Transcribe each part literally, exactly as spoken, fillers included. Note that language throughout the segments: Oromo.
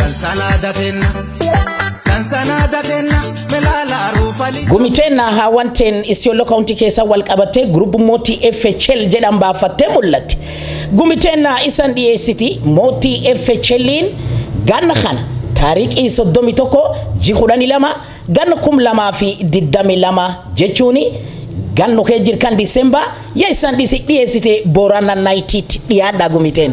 Gumitena hawanten Isiolo County kesa walqabate group Moti-Fhl jedhan baafatte mul'atti. Gumitena isan dhiyeessiti Moti-Fhlin ganna kana taariqii soddomii tokko ji'a kudhanii lama ganna kum lamaa fi digdamii lama jechuuni ganno kee jirkan Disemba ya isan dhiyeessite Borana Night dhiyaadha Gumiteen.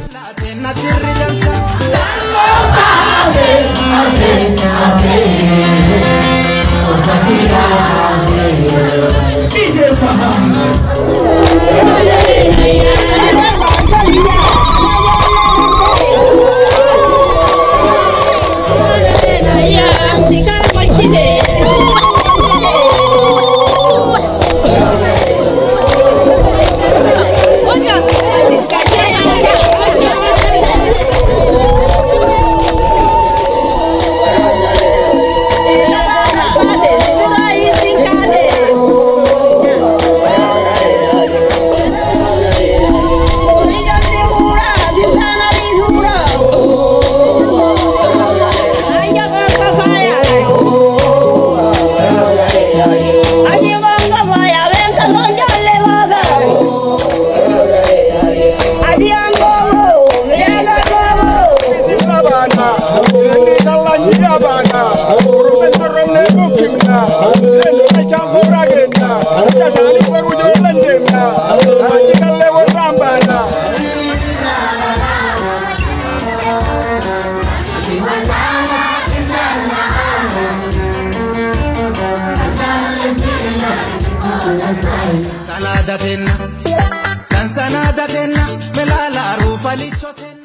Sanadatenna, kan sanadatenna, melala rufa lichotenna.